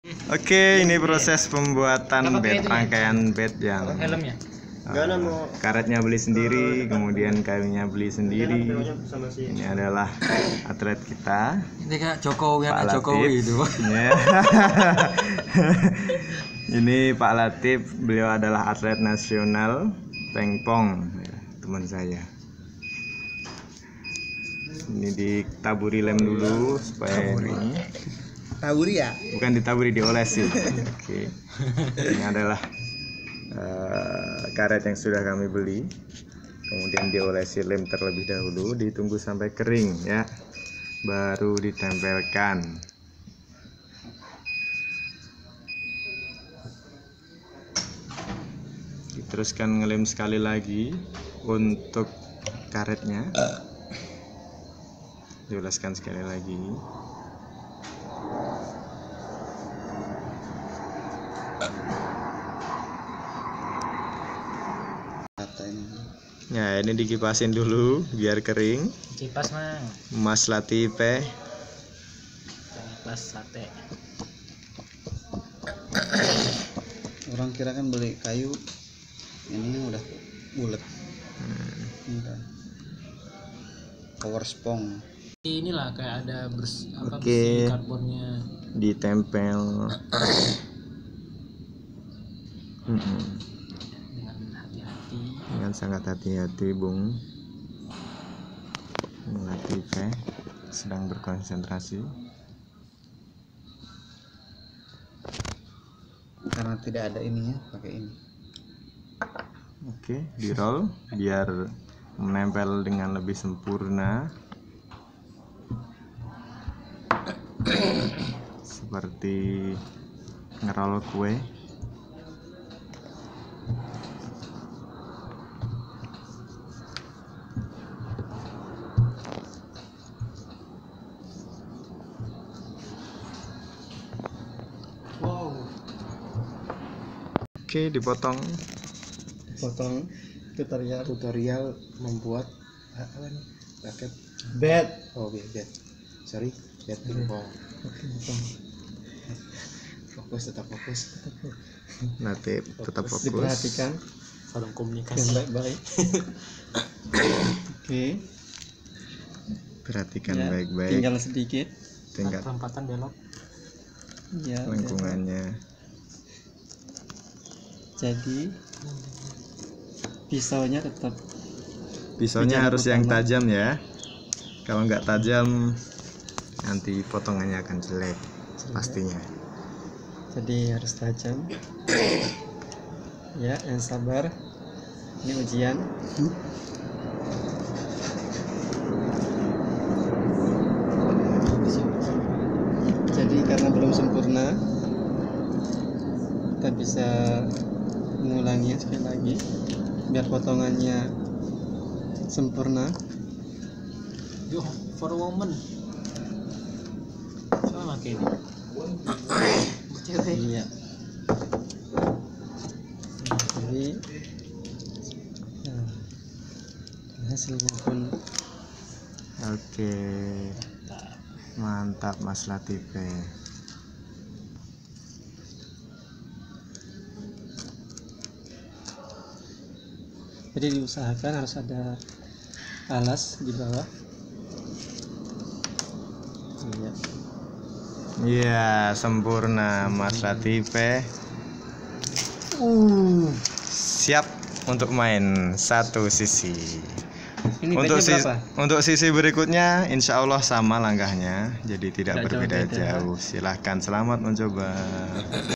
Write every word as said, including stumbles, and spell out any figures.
Oke, ini proses pembuatan bed, rangkaian bed yang helmnya. Uh, karetnya beli sendiri, kemudian kayunya beli sendiri. Ini adalah atlet kita. Ini kayak Jokowi, Pak anak Jokowi itu. Ya. Ini Pak Latif, beliau adalah atlet nasional pengpong, ya, teman saya. Ini ditaburi lem dulu supaya ini. Taburi ya? Bukan ditaburi, diolesi. Oke. Ini adalah uh, karet yang sudah kami beli. Kemudian diolesi lem terlebih dahulu, ditunggu sampai kering ya. Baru ditempelkan. Diteruskan ngelem sekali lagi untuk karetnya. Dioleskan sekali lagi. Ya, ini dikipasin dulu biar kering. Kipas mah. Mas Latife. Kipas sate. Orang kira kan beli kayu, ini udah bulat. Hmm. Udah. Power spong. Inilah kayak ada bers apa Oke. besi karbonnya. Ditempel. Hmm. Dengan hati-hati. Dengan sangat hati-hati, Bung Latife sedang berkonsentrasi. Karena tidak ada ininya, pakai ini. Oke, di roll biar menempel dengan lebih sempurna. Seperti ngerol kue. Wow. Oke, dipotong. Potong tutorial. Tutorial membuat apa nih? Raket Bed. oh bed bed sorry bed pingpong. Oke, potong. Fokus, tetap fokus. Nanti tetap fokus. Diperhatikan Forum yang komunikasi. baik-baik. Oke. Perhatikan Ya, baik-baik tinggal sedikit. tingkat Perempatan belok. Ya. lingkungannya. Jadi pisaunya tetap Pisaunya Jangan harus yang utama. tajam ya. Kalau nggak tajam nanti potongannya akan jelek pastinya. jadi harus tajam. Ya, yang sabar. Ini ujian. Jadi karena belum sempurna, kita bisa mengulangi sekali lagi biar potongannya sempurna. Yo, for a woman. Sama kayak ini. Cewek. Iya. Jadi nah, hasilnya pun Oke, mantap Mas Latife. jadi diusahakan harus ada alas di bawah. Iya. Iya, sempurna Mas Latife. Uh, siap untuk main satu sisi. Ini Untuk bednya sisi, berapa? untuk sisi berikutnya insya Allah sama langkahnya, jadi tidak Tidak jauh berbeda beda. jauh. Silahkan, selamat mencoba.